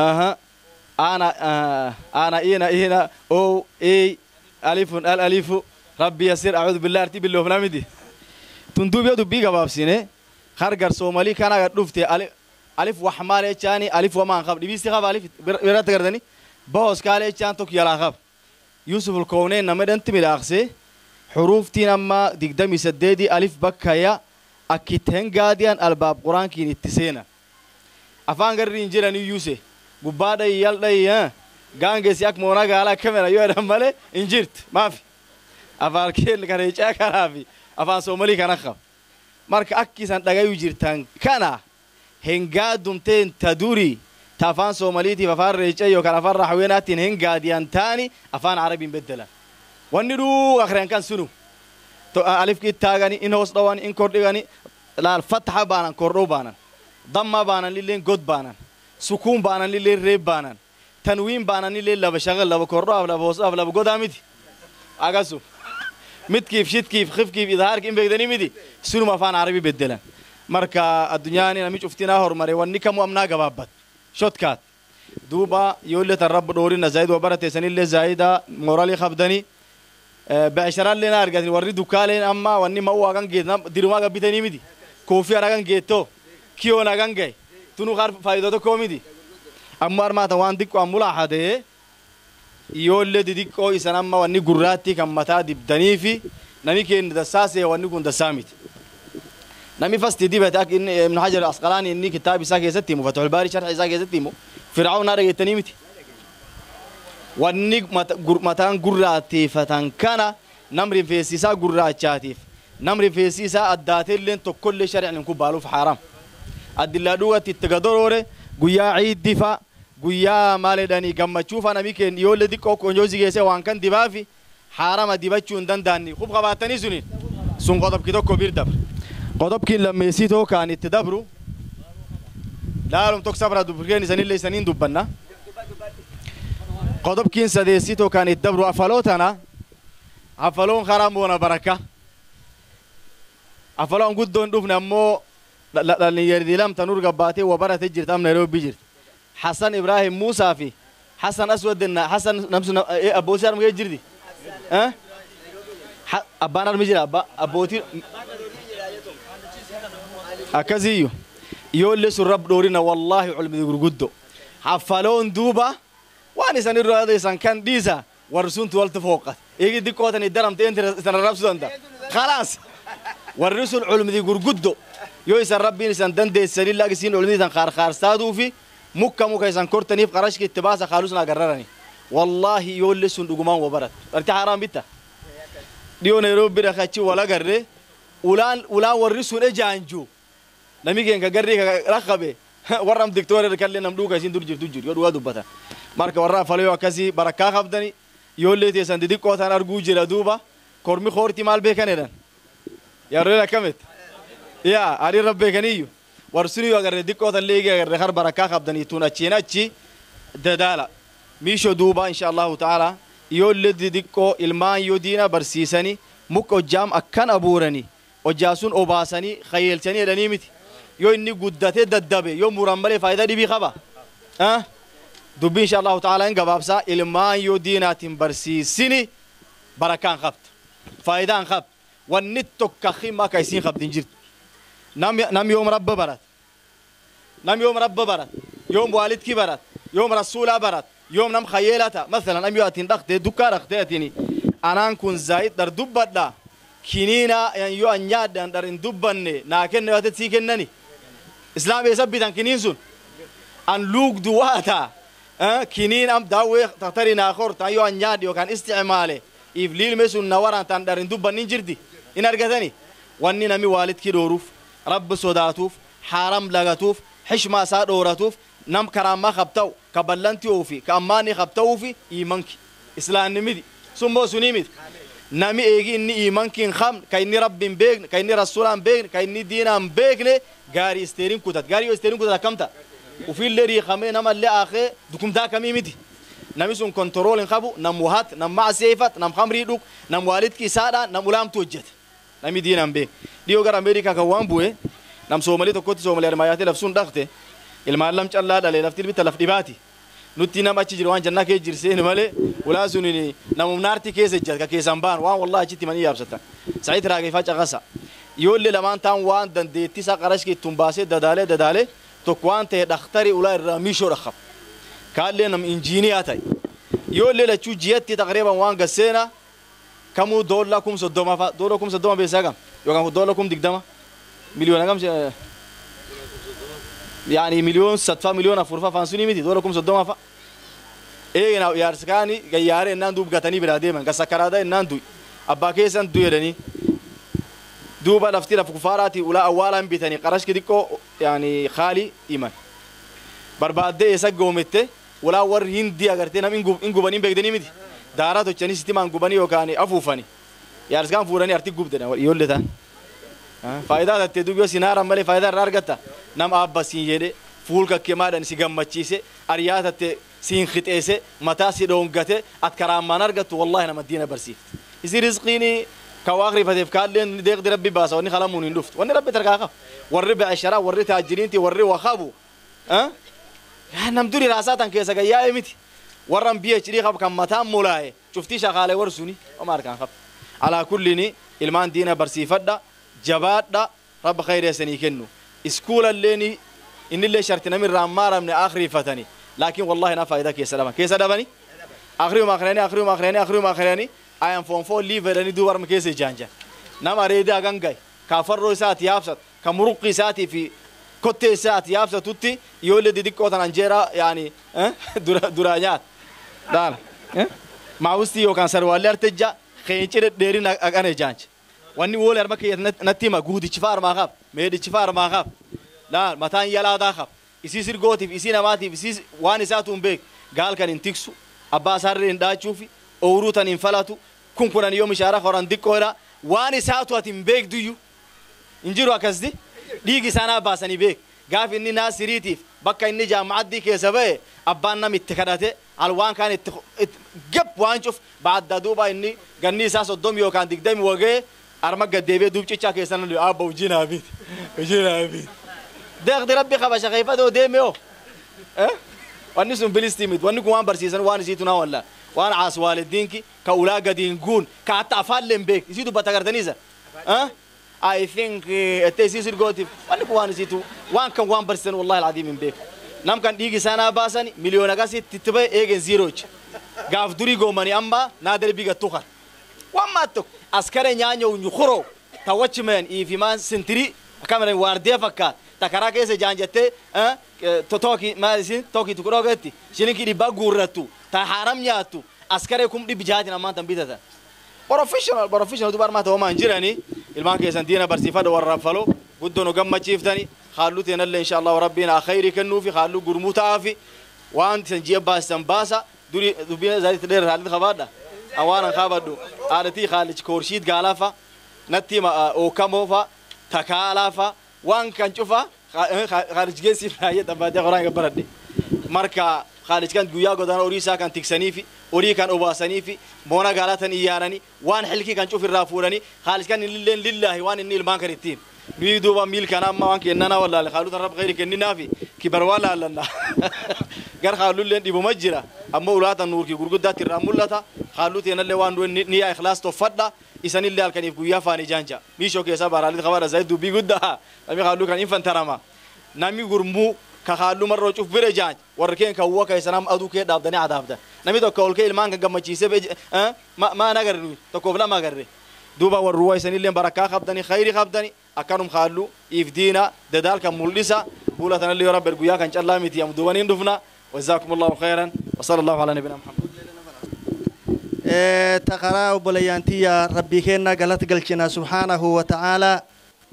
أنا إينا أو إي ألف ألف ربي يسير أعوذ بالله أرتي بالله فلامدي تندوب يدو بيجا بابسينه خارجر سومالي كان قاعد رفته ألف وحمالي تاني ألف ومان خاب دبيستي خاب ألف برات كردني باوس كالي تان توك يلا خاب يوسف الكونين نمدن تميل أخسي حروف تينا ما دقدمي سددي ألف بكايا أكيدهن قاديان الباب قرآن كين التسينا أفان قررين جيراني يوسف ببادا يالله غانجس ياك مونا قالا كاميرا يوه مالي انجرت ما في أفان كيل كان يجاك كرافي أفان سومالي كان أخف مارك أكيسان تغيو جيرتان كان هنقادم تين تدوري تافان سوماليتي ففار ريجايو كان أفان رحويناتين هنقاديان تاني أفان عربي بدلا وندو آخرين كان سنو تو ألف كي تاغاني إن هوس دواني إن كوردغاني لا الفتحة بانا كوردو بانا ضمة بانا للين قد بانا سكون بانا للين ريب بانا تنوين بانا للين لا بشغل لا بكوردو لا بوص لا بقود عمدي أقاسو مت كيف شت كيف خف كيف إظهار كيف بيقدرني مدي سنو ما فان عربي بدلا مركا الدنيا أنا مش أفتنا هرمري ونكم وأمنا جوابات شوت كات دوبا يقول الرب دورنا زايد وبرت سنين اللي زايدة مورالي خبدني بعشرة لنا أرجع نوري دكالين أما واني ما هو أكان جيتنا ديرما قبيتني مدي كوفي أكان جيتو كيون أكان جاي تنو خار فايدة كوميدي أما ما توان ديك وأمولا حده يقول ديك أو إنسان أما واني قراتي كم متى دبدني في نمي كين دساسة واني كون دساميت نمي فاست دي بتاعك إن ابن حجر العسقلاني إني كتاب ساكي ستيمو فتح الباري شرح ساكي ستيمو فرعون أرجعتني متي واني متان قراتي فتان كنا نمر في سيسا قراتشاتيف نمر في سيسا الداتيل لين تكل شرع نكون بالو في حرام الدلادوة تتقدروري قويا عيد دفاع قويا مالداني كما تشوف أنا ميكين يقول لديك أو كونجوزي جيسي وان كان دبافي حرام دباتشون دنداني خوب غباتني سنين سن قطب كده كبير دبر قطب كين لما يسيتو كان يتدبرو لا لم تكسبر دبرين سنين لي سنين دبنا قطب كين سديسيتو كان يتدبرو أفلوتنا أفلون خرام بونا بركة أفلون قدون دفنا مو لا يردي لم تنور قباتي وبرة تجري تام نيروبي جرت حسن إبراهيم موسى في حسن أسود إن حسن نفسه أبو سار مجرد جردي ها أبانا المجرى أبوتي أكازيو يقول الرب دورنا والله علم ذي قدو حفلون دوبا وأنا سنير هذا إنسان كان ديزا ورسون توالت فوقه يجي دي قوة الدرم تين سنراب سودا خلاص والرسول علم ذي قدو يويس الرب إنسان دند السليل لا جسين علم ذي خار خار سادو في مكة إنسان كورتني في قرش كتباسة خالصنا قررني والله يقول لسون دقمان وبرد أرتي حرام بيتا ديو نيروبي رخاتشي ولا قرر ولان والرسول إجانجو نميجين كجري كرخبه ورم دكتور اللي نمدوك عشان تجر يودوا دبته مارك ورا فليو كذي بركة خبدني يقول لي تيسان ديك قوة أنا أرجو جل دوبا كورمي خورتي مال بيكنيرن يا رجل كمت يا علي رب بيكنيو ورسولي أجر ديك قوة اللي يجي أجر خر بركة خبدني تونا تشينا تشي ددالا ميشو دوبا إن شاء الله تعالى يقول لي ديك قوة المان يودينا برسيسني مك جام أكن أبورني وجاسون أباسني خيلتني رنيمتي يو إني قدته ددبه يو مرمله فايدة دي بيخبا دبي إن شاء الله تعالى إن جوابسا إلما يو ديناتين برسيسني بركان خبط فايدة خبط والنتوك كخي ما كيسين خبط إنجيل نام يوم رب برات نام يوم رب برات يوم والد كي برات يوم رسول برات يوم نام خيالته مثلا نام يواتين دخته دكار أختيتني أنا نكون زايد در دبّدا كنينا يعني يو أنياد در إن دبّني ناكن نواتي تيكنني إسلام يثبت كنين سون أن لوك دواتا كنين أم داوي تختاري ناخور تايو أنياد يو كان استعماله إفليل مسون نوران تان در إن دبّني جردي إن أرجعتني واني نامي والد كي دوروف رب صداتوف حرام لغتوف حشما ساد أوراتوف نام كرام ما خبتو كبلنتي أوفي كأماني خبتو في إيمانك إسلام نمدي سمو سنيمد نامي إيجي إني إيمانك خام كإني رب بيغن كإني رسول بيغن كإني دين بيغن غاري استيرين كوتات غاري استيرين كوتات كمتا وفي اللي خامي نام اللي آخر دكم دا كمي مدي نامي سون كنترول خابو نام وهات نام مع سيفات نام خمري دوك نام والد كي سادا نام ولام توجد نامي دين بيغ ديو غير أمريكا كوان بوه نام سومالي تكوتي سومالي رماياتي لفسون دخته المعلم الله دالي لفتي البيت لفتي باتي نوتي نام أشي جروان جنّا كي جرسين ماله ولا سوني نام منارتي كيس الجد كيسامبان وان والله أشي تمانية يابسطا سعيد راقي فاجأ غسا يقول لي لما تام وان دنديتي ساقرش كي تنباسي ددالي تقوان تدختري ولا الرميشو رخب قال لي نام إنجينياتي يقول لي لشو جيتي تقريبا وان قسينا كمو دولكم صدوما فا دولكم صدوما بيساقم يوكم دولكم دقدما مليون أقام يعني مليون ستفا مليون أفرفا فانسوني ميتي دولكم صدوما فا إيه أنا يارسكاني جياري إنان دوب قتني برادي من كسكرادا إنان دوي أبا كيسان دوي رني دوبا لفتي لفكفاراتي ولا أولا بيتني قرش كديكو يعني خالي إيمان برباد ده يسق قومته ولا ور هندي أقرتنا من إنجو بني بيقدني ميتي دارا تو چني ستي مان غبني وكاني افوفني يارسكان فوراني ارتي غبدنا يقول لتا فايده تدوبيو سينار امالي فايده رارغتا نام ابسين يدي فول ككمادن سيغمچيسه ارياتت سين خيتيسه متا سيدونغته اتكرام مانرغت والله انا مدينه برسي يسي رزقيني كواخري فتفكالن ديق ربي باسوني خلموني ندفت وني ربي ترغاخ وربي عشرة وري تاجرينتي وري وخابو ها نمدوري راساتن كيسا يا ايمتي ورم بيش ريخب كم متام مولاي شفتي شغالة ورسوني وما أركان خب على كلني المان دينا برسيفدا جبادة رب خير يسني كنو إسكول الليني إن اللي شرطنا من رامارة من آخر فتني لكن والله أنا فايدة كيس سلامة كيس دبني آخر ما آخراني أيام فون ليفرني دوار مكيس جانجا نام أريد أعنجاي كافر روسات يابسط كمرقي ساتي في كتة سات يابسط توتي يولد ديك كوتان أنجرا يعني درانيات دال ما وستي يو كان سروالير تجا خينشر ديرين أغاني جانج واني وولر ما كي نتيما غودي تشفار ما خاب ميدي تشفار ما خاب لا متان يلا دا خاب إسي سير غوتي إسي نماتي إسي واني ساتون بيك قال كان انتكسو أبا سارين دا تشوفي أوروتان انفلاتو كونكونان يوم شارع خوران ديكورا واني ساتو اتين بيك ديو انجيرو أكسدي ديجي سانا باسني بيك قاف إني ناس ريتيف بكا إني جامعات دي كيسبه أبانا متكراته الوان كان جب وان شوف بعد دادوبا إني غني ساس الدم يو كان ديك دم وجه أرمى قد ديبي دوب تشاك يسنا لي أبو جينا بيت deeqdi rabbi qaba shaqeeffadoo deemeo wanni sun bilistimit wanni kun waan barsiisan waan isiituna walla waan caas waalidiinki ka ulaa gadiin guun ka hatta afaalleen beek isii dubbata gartaniisa I think ete isii gootiif wanni kun waan isiitu waan kan waan barsiisan wallahi alcadiim hin beek nam kan dhiigi isaanaa baasani miliyoona akkasitti itti bahe eegen ziiroochi gaaf durii goomanii amma naadir biga tuqan waan maattok askare nyaanyoo nyukuroo tawachi meen iifimaan sintiri kamera waardee fakkaat takara keessa jaanjattee tooki maalisin tooki tukuroogetti shilinki dhibbaa guurrattu ta haram nyaattu askare kum dhibbi jaatin ammaan tan bitata professional dubar maata homaan jirani ilmaan keessan diina barsiifadha warra falo guddoon gammachiiftani خالو تنال إن شاء الله وربنا خير كنو في خالو قرموتا في وان تنجيب باسن باسا دوري دبينا زادي تدير هالي خبرنا أوانا خبردو عادتي خالج كورشيد قالافا نتي ما أو كموفا تكالافا وان كان شوفا خالج جنسي فلاية تبادي قران قبردي مركا خالج كان جويا قدان أوريسا كان تكسنيفي أوري كان أباسنيفي مونا قالتني إيانني وان حلكي كان شوف الرافورني خالج كان لله وان النيل ما كريتين نريدوا بميل كان أما وان كأننا ولا خالو ترى بغير كأننا في كبر ولا لنا قال خالو اللي دي بمجرة أما أولاد النور كي قرقود دات الرامولة خالو تينا اللي وان دون نيا إخلاص تفضل إساني اللي على كنيف قويا فاني جانجا ميشو كيسا بارالي خبر زايد دوبي قد ده أمي خالو كان إنفان ترامه نامي قرمو كخالو مرة شوف برجانج وركين كهوا كيسنام أدو كي دابدني عذابده نامي تقول كي المان كجمع شيء بيج ما نقدر تقول ما قدر دوبا والرواية إساني اللي بركة خبدني خير خبدني أكانهم خالو إفدينا ددال كموليسا بولا تنالي رب الجويا كان الله متي أمدوانين دفنا وجزاكم الله خيرا وصلى الله على نبينا محمد تقرأ بليانتي يا ربي كنا قالت قلتنا سبحانه وتعالى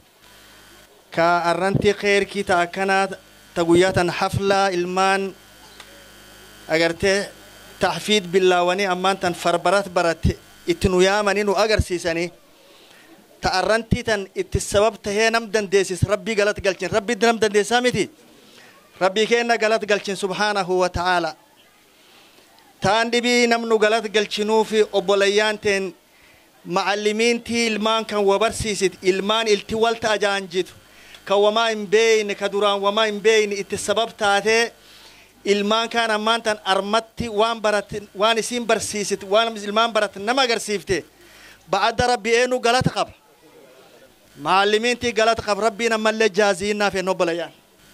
كأرنتي خير كي تأكنا تقويات حفلة المان أجرت تحفيد بالله وني أمان تنفربرت برت اتنويا منين وأجر سيسني تأرنتي تن السبب تهي نمدن ديسس ربي قالت قلتين ربي نمدن ديسامتي ربي كنا قالت قلتين سبحانه وتعالى تاندي بي نمنو قالت قلتينو في أبوليانتين معلمين تي المان كان وبرسيست المان التوالت أجانجت كوما إن بين كدوران وما إن بين السبب تاته المان كان أمان تن أرمتي وان برت وان سين برسيست وان المان برت نما قرسيفته بعد ربي إنه قالت قبل معلمين تي قالت قبل ربنا مل جازينا في نوبليان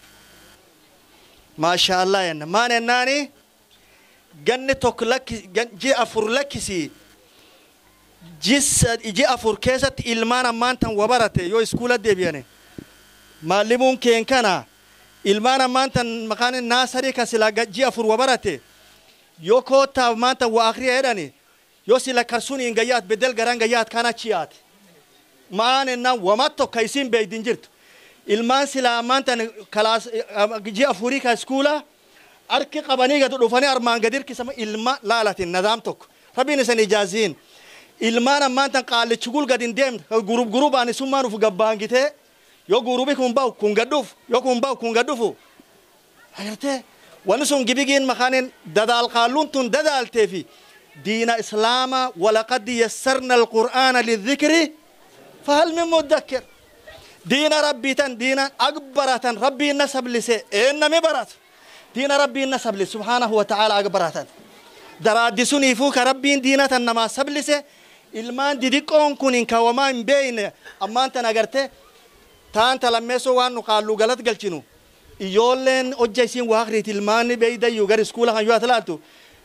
ما شاء الله يعني ما نناني جنتك لك جي أفر لك سي جس جي أفر كيسة إلمان أمان تن وبرته يو إسكولة دي بيانه معلمون كين كنا إلمان أمان تن مكان الناس هري كسلا جي أفر وبرته يو كوتا أمان تن وآخري هيراني يو سلا كرسوني إن جيات بدل جران جيات كانا تشيات ما ننا وماتو كيسين بيدينجرت إلمان سلا أمان تن كلاس جي أفوري كسكولة أركي قباني قد رفاني أرمان قدير كسم إلما لا لا النظام توك ربنا سنجازين إلمان أمان تن قال تقول قدين ديم جروب أنا سمان وفي جبان كته يو جروبي كون باو كون قدوف يو كون باو كون قدوفو هيرته ونسون جبيجين مكانين ددال قالون تون ددال تفي دين إسلام ولقد يسرنا القرآن للذكر فهل من مدكر دين ربي تن دين أكبرة ربي النسب لسه إنما برات دين ربي النسب لسه سبحانه وتعالى أكبرة درادسوني فوق ربي دينة النما سبلسه ilmaan didiqoon kun in kawamaa hin beeyne ammaan tan agarte taan talammeesoo waan nu qaallu galat galchinu ijoolleen hojja isiin waaqriit ilmaanni beeydayyuu gar iskuula kan yoo atalaaltu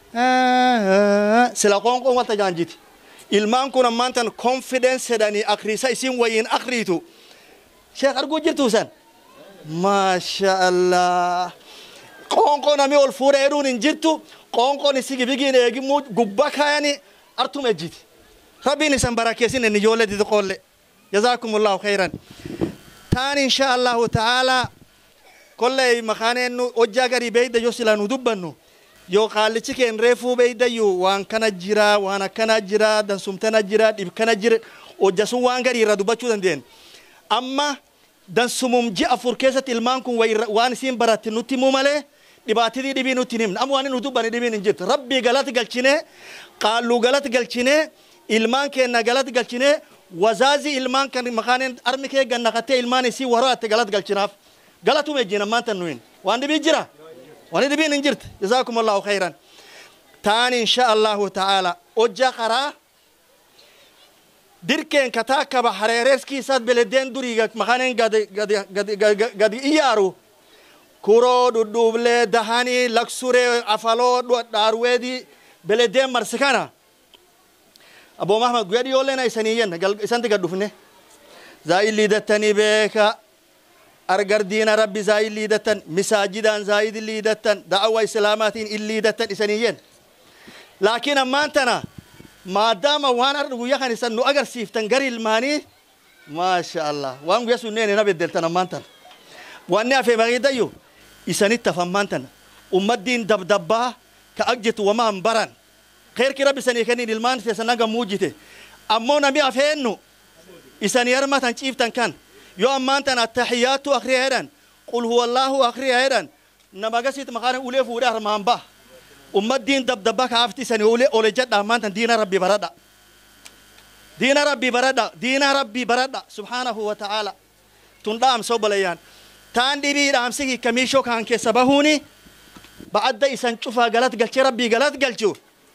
sila qoonqoon walta jaanjiti ilmaan kun ammaan tan confidence jedhanii akriisa isiin wayiin akriitu sheekh arguu jirtu san maasha allah qoonqoo nami ol fuudha jedhuun hin jirtu qoonqoon isi gibigiin eegimuu gubba kaayani artum ejjiti ربي نسم براكيسين إن يولد ذقول جزاكم الله خيرا تاني إن شاء الله تعالى كل مخانة إنه أجاكري بيد يوصل ندبنه يو قال لك إن رفو بيد يو وان كان جرا وانا كان جرا دن سمتنا جرا إب كان جرا وجسون وان كري ردو بتشو دندين أما دن سموم جاء فركسة المانكم وان سين برات نتيمو ماله دباتي دي بينو تنين أما وان ندبنه دي بين جت ربي غلط قالشينه قالوا غلط قالشينه ilmaan keenya galata galchine wazaazi ilmaan kan maqaan armi kee ganna qatee ilmaan isii waraate galata galchinaaf قالتهم يجينا ما تنوين وأنا بيجرا وأنا دبين انجرت جزاكم الله خيرا تاني إن شاء الله تعالى أجا قرا دركين كتاكا بحريرسكي ساد بلدين دوريغا مخانين قد إيارو كورو دوبلي دهاني لكسوري أفالو دارويدي بلدين مرسكانا أبو محمد قيادي يولينا إسانيين إسان تقدفني زاي اللي دتني بيكا أرقر دين ربي زاي اللي دتن مساجدان زايد اللي دتن دعوة إسلاماتين اللي دتن إسانيين لكن أما أنتنا ما دام وانا أرجو يخاني سنو أجر سيفتن قري الماني ما شاء الله وان قيسو نيني نبي دلتنا ما أنتنا واني في مغيد أيو إسانيت تفهم ما أنتنا ومدين دبدبا كأجت وما مبرن خير كي ربي سنيكني للمان في سنة موجته أما نبي أفهنو إساني يرمى تنشيف تنكن يو أما أنتنا التحيات أخري هيران قل هو الله أخري هيران نما قسيت مقارن أولي فوري أرمان با ومدين دبدبا كافتي سني أولي جد أما أنتنا دين ربي بردا دين ربي بردا دين ربي بردا سبحانه وتعالى تندام صوب ليان تاندي بي رامسي كميشو كان كسبهوني بعد إسان شوفها غلط قلت ربي غلط قلتو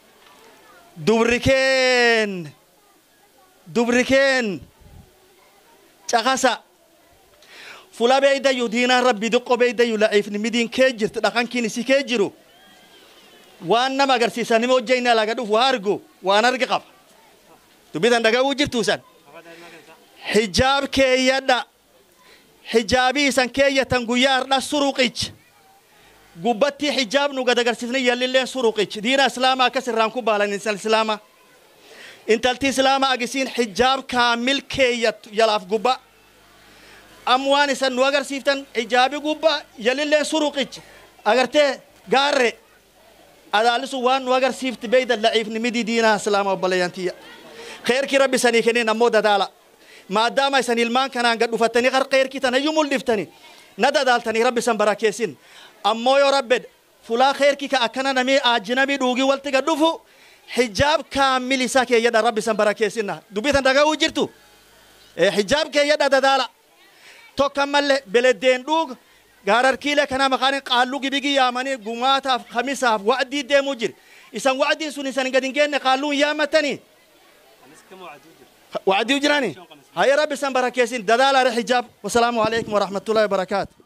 دبركين تغسى فلا بيدا يدينا ربي دقو بيدا يلعيف نمدين كيجر تدقان كيني سي كيجرو وانا ما قرسي ساني موجينا لقدو فهارقو وانا رقب تبيدان دقا وجرتو سان حجاب كي يدا حجابي سان كي يتنقيار لا سروقيج قبتي حجاب نقد قرسيسني يلي اللي سروقيج دينا اسلاما كسر رانكو بالا ننسان اسلاما انت التي اسلاما اقسين حجاب كامل كي يلاف قبا امواني سن وقر سيفتن حجابي قبا يلي اللي سروقيج اقرتي قاري أدالسو وان وقر سيفت بيد اللعيف نمدي دينا اسلاما وبليانتيا خير كي ربي سني كنين نمو دالا ما دام سني المان كان قد فتني غير خير كي تنيم لفتني ندا دالتني ربي سن براكيسين أمو يا رب فلا خير كي كأكنا نمي أجنبي دوغي والتي قدوفو حجاب كامل ساكي يدا ربي سن براكيسين دوبيتن دغا وجرتو حجاب كي يدا دالا تو كمل بلدين دوغ غارر كيله كنا مخاني قالو بيجي يامني غماتا خميسا وعدي ديمو جير إسان وعدي سوني سان قدين قالو يامتني وعدي وجراني هاي ربي سن براكيسين دالا حجاب والسلام عليكم ورحمة الله وبركاته